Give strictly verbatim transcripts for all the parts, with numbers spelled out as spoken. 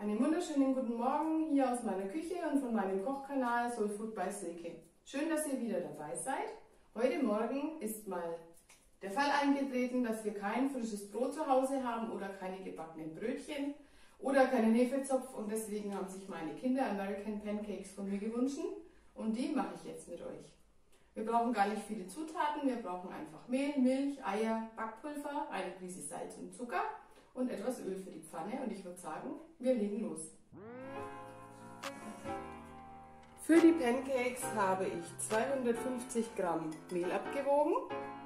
Einen wunderschönen guten Morgen hier aus meiner Küche und von meinem Kochkanal Soul Food by Silke. Schön, dass ihr wieder dabei seid. Heute Morgen ist mal der Fall eingetreten, dass wir kein frisches Brot zu Hause haben oder keine gebackenen Brötchen oder keinen Hefezopf, und deswegen haben sich meine Kinder American Pancakes von mir gewünscht und die mache ich jetzt mit euch. Wir brauchen gar nicht viele Zutaten, wir brauchen einfach Mehl, Milch, Eier, Backpulver, eine Prise Salz und Zucker und etwas Öl für die Pfanne, und ich würde sagen, wir legen los. Für die Pancakes habe ich zweihundertfünfzig Gramm Mehl abgewogen,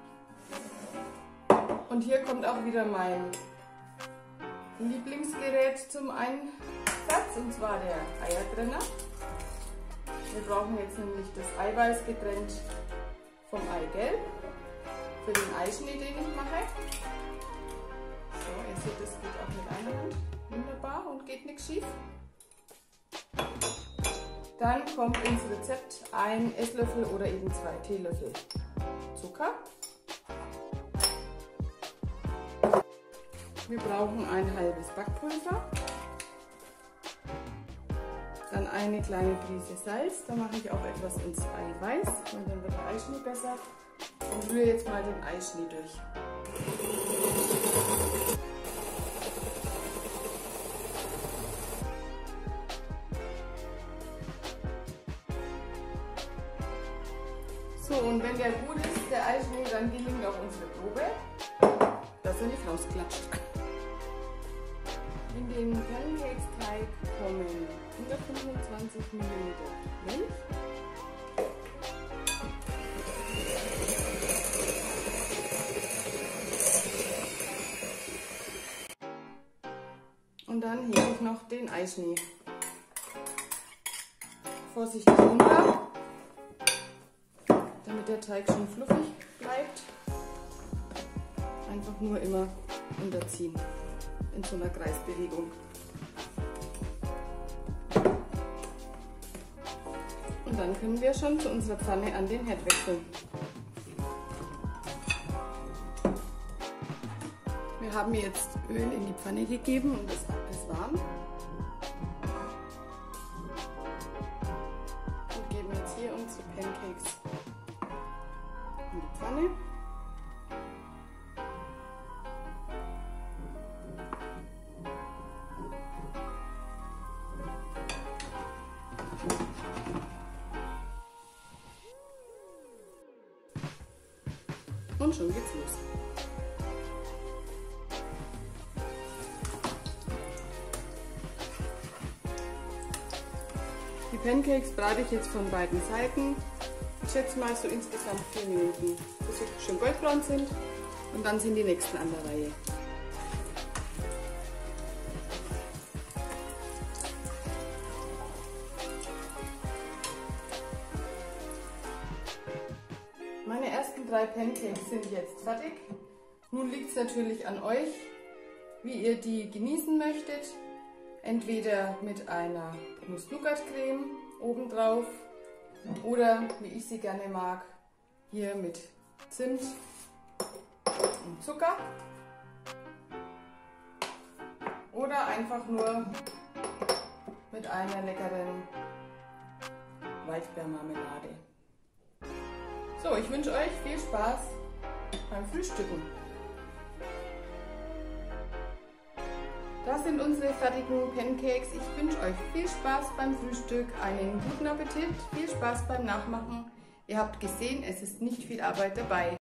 und hier kommt auch wieder mein Lieblingsgerät zum Einsatz, und zwar der Eiertrenner. Wir brauchen jetzt nämlich das Eiweiß getrennt vom Eigelb für den Eischnee, den ich mache. So, ihr seht, das geht auch mit einer Hand wunderbar und geht nichts schief. Dann kommt ins Rezept ein Esslöffel oder eben zwei Teelöffel Zucker. Wir brauchen ein halbes Backpulver. Dann eine kleine Prise Salz, da mache ich auch etwas ins Eiweiß und dann wird der Eischnee besser. Und rühre jetzt mal den Eischnee durch. So, und wenn der gut ist, der Eischnee, dann gelingt auch unsere Probe, dass er nicht rausklatscht. In den Pancakes-Teig kommen hundertfünfundzwanzig Milliliter Milch, und dann hebe ich noch den Eischnee vorsichtig runter, damit der Teig schön fluffig bleibt. Einfach nur immer unterziehen in so einer Kreisbewegung. Und dann können wir schon zu unserer Pfanne an den Herd wechseln. Wir haben jetzt Öl in die Pfanne gegeben und das ist warm. Und geben jetzt hier unsere Pancakes in die Pfanne. Und schon geht's los. Die Pancakes brate ich jetzt von beiden Seiten. Ich schätze mal so insgesamt vier Minuten, bis sie schön goldbraun sind, und dann sind die nächsten an der Reihe. Meine ersten drei Pancakes sind jetzt fertig. Nun liegt es natürlich an euch, wie ihr die genießen möchtet. Entweder mit einer Nuss-Nougat-Creme obendrauf oder, wie ich sie gerne mag, hier mit Zimt und Zucker. Oder einfach nur mit einer leckeren Waldbeermarmelade. So, ich wünsche euch viel Spaß beim Frühstücken. Das sind unsere fertigen Pancakes. Ich wünsche euch viel Spaß beim Frühstück, einen guten Appetit, viel Spaß beim Nachmachen. Ihr habt gesehen, es ist nicht viel Arbeit dabei.